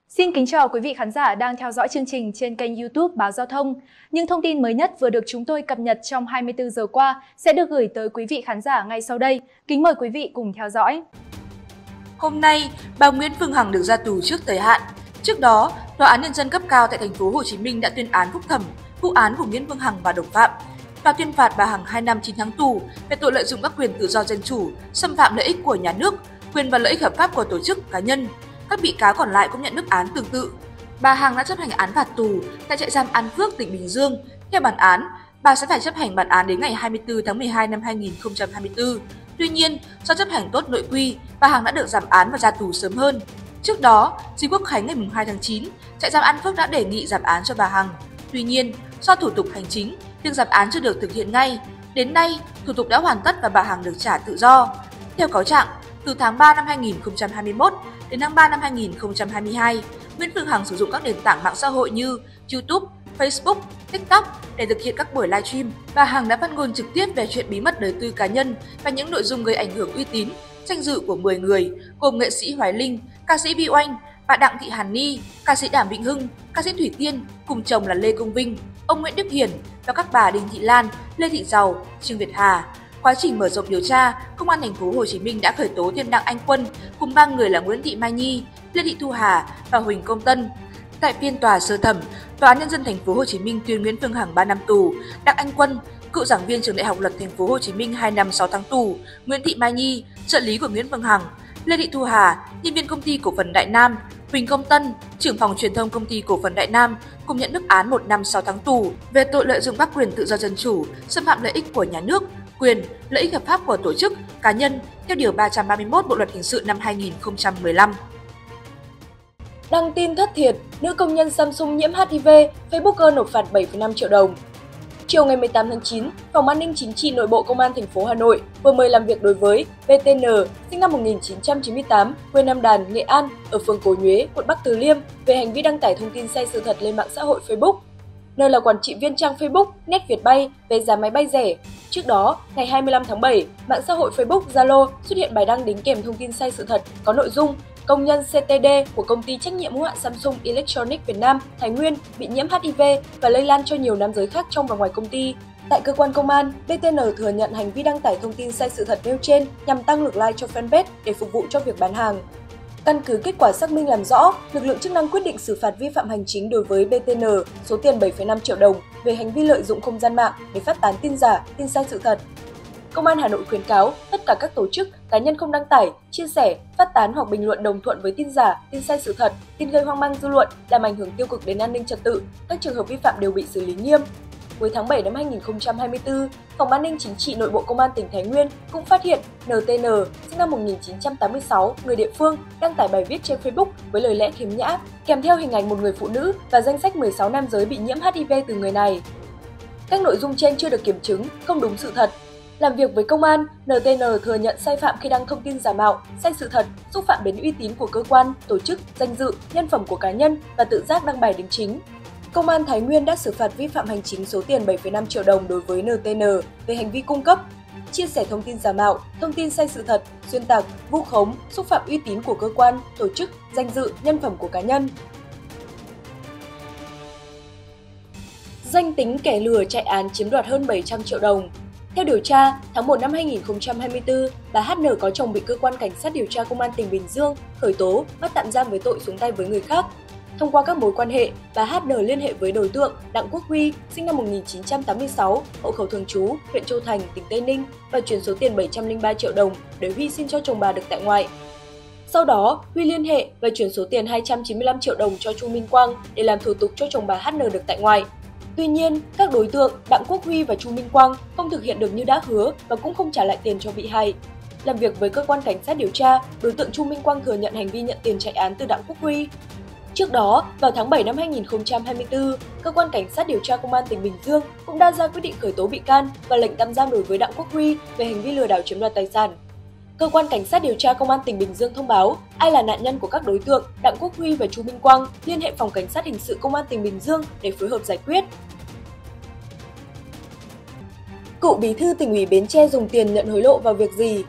Xin kính chào quý vị khán giả đang theo dõi chương trình trên kênh YouTube Báo Giao thông. Những thông tin mới nhất vừa được chúng tôi cập nhật trong 24 giờ qua sẽ được gửi tới quý vị khán giả ngay sau đây. Kính mời quý vị cùng theo dõi. Hôm nay, bà Nguyễn Phương Hằng được ra tù trước thời hạn. Trước đó, Tòa án Nhân dân cấp cao tại thành phố Hồ Chí Minh đã tuyên án phúc thẩm vụ án của Nguyễn Phương Hằng và đồng phạm. Tòa tuyên phạt bà Hằng 2 năm 9 tháng tù về tội lợi dụng các quyền tự do dân chủ, xâm phạm lợi ích của nhà nước, quyền và lợi ích hợp pháp của tổ chức cá nhân. Các bị cáo còn lại cũng nhận mức án tương tự. Bà Hằng đã chấp hành án phạt tù tại trại giam An Phước, tỉnh Bình Dương. Theo bản án, bà sẽ phải chấp hành bản án đến ngày 24 tháng 12 năm 2024. Tuy nhiên, do chấp hành tốt nội quy, bà Hằng đã được giảm án và ra tù sớm hơn. Trước đó, dịp Quốc khánh ngày 2 tháng 9, trại giam An Phước đã đề nghị giảm án cho bà Hằng. Tuy nhiên, do thủ tục hành chính, việc giảm án chưa được thực hiện ngay. Đến nay, thủ tục đã hoàn tất và bà Hằng được trả tự do. Theo cáo trạng, từ tháng 3 năm 2021 đến tháng 3 năm 2022, Nguyễn Phương Hằng sử dụng các nền tảng mạng xã hội như YouTube, Facebook, TikTok để thực hiện các buổi livestream. Bà Hằng đã phát ngôn trực tiếp về chuyện bí mật đời tư cá nhân và những nội dung gây ảnh hưởng uy tín, danh dự của 10 người, gồm nghệ sĩ Hoài Linh, ca sĩ Vy Oanh, bà Đặng Thị Hàn Ni, ca sĩ Đàm Vĩnh Hưng, ca sĩ Thủy Tiên cùng chồng là Lê Công Vinh, ông Nguyễn Đức Hiển và các bà Đinh Thị Lan, Lê Thị Giàu, Trương Việt Hà. Quá trình mở rộng điều tra, Công an thành phố Hồ Chí Minh đã khởi tố thêm Đặng Anh Quân cùng 3 người là Nguyễn Thị Mai Nhi, Lê Thị Thu Hà và Huỳnh Công Tân. Tại phiên tòa sơ thẩm, Tòa án Nhân dân thành phố Hồ Chí Minh tuyên Nguyễn Phương Hằng 3 năm tù, Đặng Anh Quân, cựu giảng viên trường Đại học Luật thành phố Hồ Chí Minh 2 năm 6 tháng tù, Nguyễn Thị Mai Nhi, trợ lý của Nguyễn Phương Hằng, Lê Thị Thu Hà, nhân viên công ty cổ phần Đại Nam, Huỳnh Công Tân, trưởng phòng truyền thông công ty cổ phần Đại Nam cùng nhận mức án 1 năm 6 tháng tù về tội lợi dụng các quyền tự do dân chủ, xâm phạm lợi ích của nhà nước, quyền, lợi ích hợp pháp của tổ chức, cá nhân theo điều 331 Bộ luật hình sự năm 2015. Đăng tin thất thiệt, nữ công nhân Samsung nhiễm HIV, Facebooker nộp phạt 7,5 triệu đồng. Chiều ngày 18 tháng 9, Phòng An ninh Chính trị Nội bộ Công an thành phố Hà Nội vừa mời làm việc đối với BTN, sinh năm 1998, quê Nam Đàn, Nghệ An, ở phường Cổ Nhuế, quận Bắc Từ Liêm về hành vi đăng tải thông tin sai sự thật lên mạng xã hội Facebook. N là quản trị viên trang Facebook Net Việt Bay về giá máy bay rẻ. Trước đó, ngày 25 tháng 7, mạng xã hội Facebook Zalo xuất hiện bài đăng đính kèm thông tin sai sự thật có nội dung công nhân CTD của công ty trách nhiệm hữu hạn Samsung Electronics Việt Nam, Thái Nguyên bị nhiễm HIV và lây lan cho nhiều nam giới khác trong và ngoài công ty. Tại cơ quan công an, BTN thừa nhận hành vi đăng tải thông tin sai sự thật nêu trên nhằm tăng lượt like cho fanpage để phục vụ cho việc bán hàng. Căn cứ kết quả xác minh làm rõ, lực lượng chức năng quyết định xử phạt vi phạm hành chính đối với BTN số tiền 7,5 triệu đồng về hành vi lợi dụng không gian mạng để phát tán tin giả, tin sai sự thật. Công an Hà Nội khuyến cáo tất cả các tổ chức, cá nhân không đăng tải, chia sẻ, phát tán hoặc bình luận đồng thuận với tin giả, tin sai sự thật, tin gây hoang mang dư luận, làm ảnh hưởng tiêu cực đến an ninh trật tự. Các trường hợp vi phạm đều bị xử lý nghiêm. Cuối tháng 7 năm 2024, Phòng An ninh Chính trị Nội bộ Công an tỉnh Thái Nguyên cũng phát hiện NTN, sinh năm 1986, người địa phương, đăng tải bài viết trên Facebook với lời lẽ khiếm nhã, kèm theo hình ảnh một người phụ nữ và danh sách 16 nam giới bị nhiễm HIV từ người này. Các nội dung trên chưa được kiểm chứng, không đúng sự thật. Làm việc với công an, NTN thừa nhận sai phạm khi đăng thông tin giả mạo, sai sự thật, xúc phạm đến uy tín của cơ quan, tổ chức, danh dự, nhân phẩm của cá nhân và tự giác đăng bài đính chính. Công an Thái Nguyên đã xử phạt vi phạm hành chính số tiền 7,5 triệu đồng đối với NTN về hành vi cung cấp, chia sẻ thông tin giả mạo, thông tin sai sự thật, xuyên tạc, vu khống, xúc phạm uy tín của cơ quan, tổ chức, danh dự, nhân phẩm của cá nhân. Danh tính kẻ lừa chạy án chiếm đoạt hơn 700 triệu đồng. Theo điều tra, tháng 1 năm 2024, bà HN có chồng bị cơ quan cảnh sát điều tra Công an tỉnh Bình Dương khởi tố, bắt tạm giam với tội xuống tay với người khác. Thông qua các mối quan hệ, bà HN liên hệ với đối tượng Đặng Quốc Huy, sinh năm 1986, hộ khẩu thường trú, huyện Châu Thành, tỉnh Tây Ninh và chuyển số tiền 703 triệu đồng để Huy xin cho chồng bà được tại ngoại. Sau đó, Huy liên hệ và chuyển số tiền 295 triệu đồng cho Chu Minh Quang để làm thủ tục cho chồng bà HN được tại ngoại. Tuy nhiên, các đối tượng Đặng Quốc Huy và Chu Minh Quang không thực hiện được như đã hứa và cũng không trả lại tiền cho bị hại. Làm việc với cơ quan cảnh sát điều tra, đối tượng Chu Minh Quang thừa nhận hành vi nhận tiền chạy án từ Đặng Quốc Huy. Trước đó, vào tháng 7 năm 2024, cơ quan cảnh sát điều tra Công an tỉnh Bình Dương cũng đã ra quyết định khởi tố bị can và lệnh tạm giam đối với Đặng Quốc Huy về hành vi lừa đảo chiếm đoạt tài sản. Cơ quan cảnh sát điều tra Công an tỉnh Bình Dương thông báo ai là nạn nhân của các đối tượng Đặng Quốc Huy và Chu Minh Quang liên hệ phòng cảnh sát hình sự Công an tỉnh Bình Dương để phối hợp giải quyết. Cựu bí thư tỉnh ủy Bến Tre dùng tiền nhận hối lộ vào việc gì?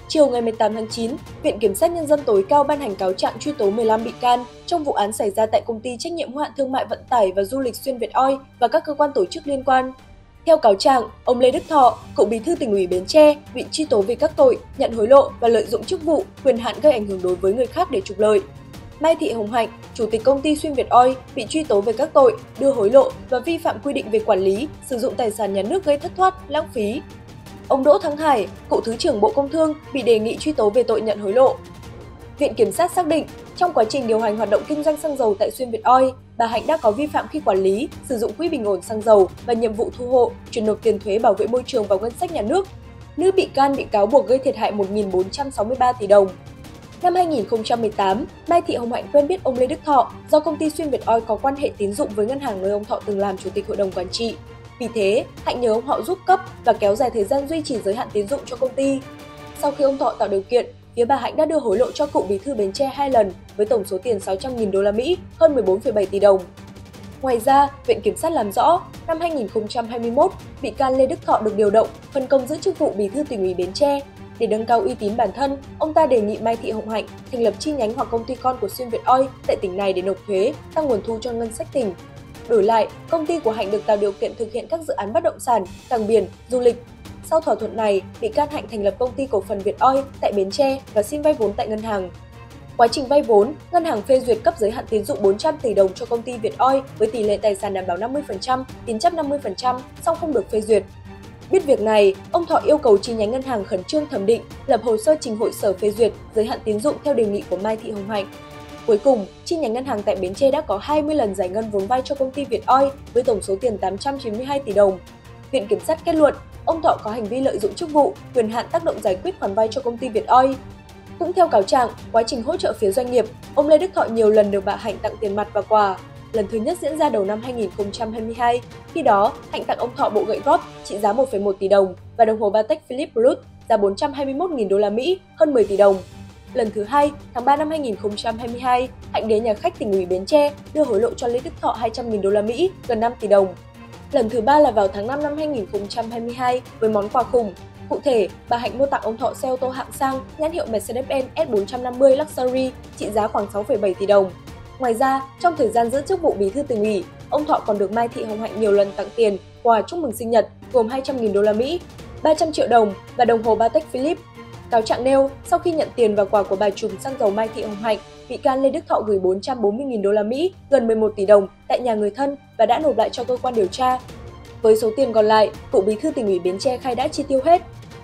Chiều ngày 18 tháng 9, Viện Kiểm sát Nhân dân tối cao ban hành cáo trạng truy tố 15 bị can trong vụ án xảy ra tại Công ty Trách nhiệm hữu hạn Thương mại Vận tải và Du lịch Xuyên Việt Oil và các cơ quan tổ chức liên quan. Theo cáo trạng, ông Lê Đức Thọ, cựu Bí thư Tỉnh ủy Bến Tre, bị truy tố về các tội nhận hối lộ và lợi dụng chức vụ, quyền hạn gây ảnh hưởng đối với người khác để trục lợi. Mai Thị Hồng Hạnh, Chủ tịch Công ty Xuyên Việt Oil, bị truy tố về các tội đưa hối lộ và vi phạm quy định về quản lý, sử dụng tài sản nhà nước gây thất thoát, lãng phí. Ông Đỗ Thắng Hải, cựu Thứ trưởng Bộ Công Thương, bị đề nghị truy tố về tội nhận hối lộ. Viện Kiểm sát xác định, trong quá trình điều hành hoạt động kinh doanh xăng dầu tại Xuyên Việt Oil, bà Hạnh đã có vi phạm khi quản lý, sử dụng quỹ bình ổn xăng dầu và nhiệm vụ thu hộ, chuyển nộp tiền thuế bảo vệ môi trường vào ngân sách nhà nước. Nữ bị can bị cáo buộc gây thiệt hại 1.463 tỷ đồng. Năm 2018, Mai Thị Hồng Hạnh quen biết ông Lê Đức Thọ do công ty Xuyên Việt Oil có quan hệ tín dụng với ngân hàng nơi ông Thọ từng làm chủ tịch hội đồng quản trị. Vì thế, Hạnh nhờ ông họ giúp cấp và kéo dài thời gian duy trì giới hạn tín dụng cho công ty. Sau khi ông Thọ tạo điều kiện, phía bà Hạnh đã đưa hối lộ cho cựu Bí thư Bến Tre 2 lần với tổng số tiền 600.000 đô la Mỹ, hơn 14,7 tỷ đồng. Ngoài ra, Viện Kiểm sát làm rõ, năm 2021, bị can Lê Đức Thọ được điều động, phân công giữ chức vụ Bí thư Tỉnh ủy Bến Tre. Để nâng cao uy tín bản thân, ông ta đề nghị Mai Thị Hồng Hạnh thành lập chi nhánh hoặc công ty con của Xuyên Việt Oil tại tỉnh này để nộp thuế, tăng nguồn thu cho ngân sách tỉnh. Đổi lại, công ty của Hạnh được tạo điều kiện thực hiện các dự án bất động sản, cảng biển, du lịch. Sau thỏa thuận này, bị can Hạnh thành lập công ty cổ phần Việt Oil tại Bến Tre và xin vay vốn tại ngân hàng. Quá trình vay vốn, ngân hàng phê duyệt cấp giới hạn tín dụng 400 tỷ đồng cho công ty Việt Oil với tỷ lệ tài sản đảm bảo 50%, tín chấp 50%, song không được phê duyệt. Biết việc này, ông Thọ yêu cầu chi nhánh ngân hàng khẩn trương thẩm định, lập hồ sơ trình hội sở phê duyệt giới hạn tín dụng theo đề nghị của Mai Thị Hồng Hạnh. Cuối cùng, chi nhánh ngân hàng tại Bến Tre đã có 20 lần giải ngân vốn vay cho công ty Việt Oil với tổng số tiền 892 tỷ đồng. Viện Kiểm sát kết luận, ông Thọ có hành vi lợi dụng chức vụ, quyền hạn tác động giải quyết khoản vay cho công ty Việt Oil. Cũng theo cáo trạng, quá trình hỗ trợ phía doanh nghiệp, ông Lê Đức Thọ nhiều lần được bà Hạnh tặng tiền mặt và quà. Lần thứ nhất diễn ra đầu năm 2022, khi đó Hạnh tặng ông Thọ bộ gậy góp trị giá 1,1 tỷ đồng và đồng hồ Patek Philippe Plus giá 421.000 đô la Mỹ, hơn 10 tỷ đồng. Lần thứ hai, tháng 3 năm 2022, Hạnh đến nhà khách Tỉnh ủy Bến Tre đưa hối lộ cho Lê Đức Thọ 200.000 đô la Mỹ, gần 5 tỷ đồng. Lần thứ ba là vào tháng 5 năm 2022 với món quà khủng. Cụ thể, bà Hạnh mua tặng ông Thọ xe ô tô hạng sang nhãn hiệu Mercedes-Benz S450 Luxury trị giá khoảng 6,7 tỷ đồng. Ngoài ra, trong thời gian giữ chức vụ Bí thư Tỉnh ủy, ông Thọ còn được Mai Thị Hồng Hạnh nhiều lần tặng tiền, quà chúc mừng sinh nhật gồm 200.000 đô la Mỹ, 300 triệu đồng và đồng hồ Patek Philippe. Cáo trạng nêu, sau khi nhận tiền và quà của bà trùm xăng dầu Mai Thị Hồng Hạnh, bị can Lê Đức Thọ gửi 440.000 đô la Mỹ, gần 11 tỷ đồng tại nhà người thân và đã nộp lại cho cơ quan điều tra. Với số tiền còn lại, cựu Bí thư Tỉnh ủy Bến Tre khai đã chi tiêu hết.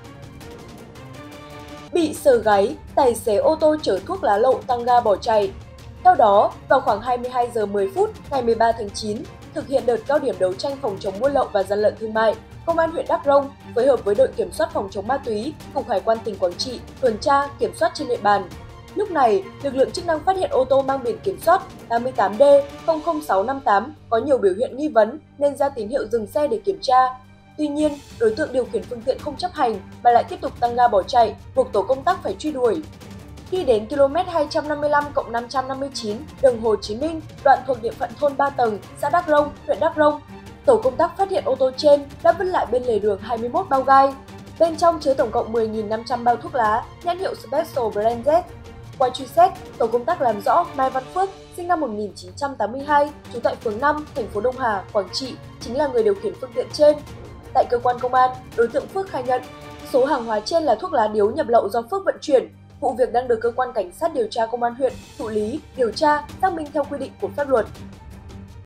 Bị sờ gáy, tài xế ô tô chở thuốc lá lậu tăng ga bỏ chạy. Theo đó, vào khoảng 22 giờ 10 phút ngày 13 tháng 9, thực hiện đợt cao điểm đấu tranh phòng chống buôn lậu và gian lận thương mại, Công an huyện Đắk Rông phối hợp với đội kiểm soát phòng chống ma túy, Cục Hải quan tỉnh Quảng Trị tuần tra kiểm soát trên địa bàn. Lúc này, lực lượng chức năng phát hiện ô tô mang biển kiểm soát 88D00658 có nhiều biểu hiện nghi vấn nên ra tín hiệu dừng xe để kiểm tra. Tuy nhiên, đối tượng điều khiển phương tiện không chấp hành mà lại tiếp tục tăng ga bỏ chạy, buộc tổ công tác phải truy đuổi. Khi đến km 255+559 đường Hồ Chí Minh, đoạn thuộc địa phận thôn Ba Tầng, xã Đắk Rông, huyện Đắk Rông, tổ công tác phát hiện ô tô trên đã vứt lại bên lề đường 21 bao gai. Bên trong chứa tổng cộng 10.500 bao thuốc lá, nhãn hiệu Special Brand Z. Qua truy xét, tổ công tác làm rõ Mai Văn Phước, sinh năm 1982, trú tại phường 5, thành phố Đông Hà, Quảng Trị, chính là người điều khiển phương tiện trên. Tại cơ quan công an, đối tượng Phước khai nhận, số hàng hóa trên là thuốc lá điếu nhập lậu do Phước vận chuyển. Vụ việc đang được cơ quan cảnh sát điều tra công an huyện thụ lý, điều tra, xác minh theo quy định của pháp luật.